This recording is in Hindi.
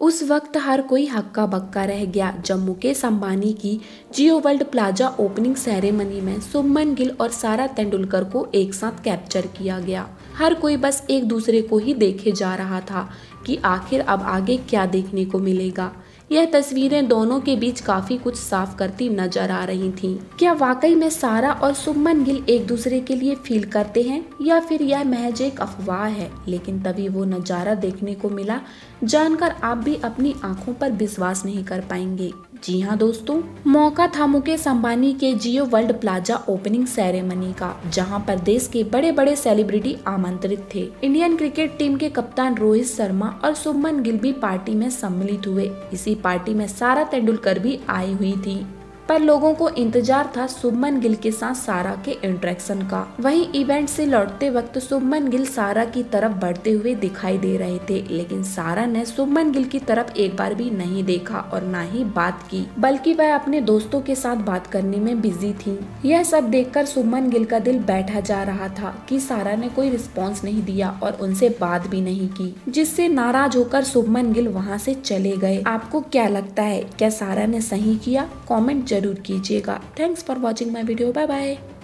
उस वक्त हर कोई हक्का बक्का रह गया जब मुकेश अंबानी की Jio World Plaza opening ceremony में शुभमन गिल और सारा तेंदुलकर को एक साथ कैप्चर किया गया। हर कोई बस एक दूसरे को ही देखे जा रहा था कि आखिर अब आगे क्या देखने को मिलेगा। यह तस्वीरें दोनों के बीच काफी कुछ साफ करती नजर आ रही थीं। क्या वाकई में सारा और शुभमन गिल एक दूसरे के लिए फील करते हैं या फिर यह महज एक अफवाह है। लेकिन तभी वो नजारा देखने को मिला जानकर आप भी अपनी आंखों पर विश्वास नहीं कर पाएंगे। जी हाँ दोस्तों, मौका था मुकेश अंबानी के Jio World Plaza opening ceremony का, जहां पर देश के बड़े बड़े सेलिब्रिटी आमंत्रित थे। इंडियन क्रिकेट टीम के कप्तान रोहित शर्मा और शुभमन गिल भी पार्टी में सम्मिलित हुए। इसी पार्टी में सारा तेंदुलकर भी आई हुई थी, पर लोगों को इंतजार था शुभमन गिल के साथ सारा के इंटरेक्शन का। वहीं इवेंट से लौटते वक्त शुभमन गिल सारा की तरफ बढ़ते हुए दिखाई दे रहे थे, लेकिन सारा ने शुभमन गिल की तरफ एक बार भी नहीं देखा और ना ही बात की, बल्कि वह अपने दोस्तों के साथ बात करने में बिजी थी। यह सब देखकर शुभमन गिल का दिल बैठा जा रहा था कि सारा ने कोई रिस्पॉन्स नहीं दिया और उनसे बात भी नहीं की, जिससे नाराज होकर शुभमन गिल वहाँ से चले गए। आपको क्या लगता है, क्या सारा ने सही किया? कॉमेंट जरूर कीजिएगा। Thanks for watching my video. Bye bye.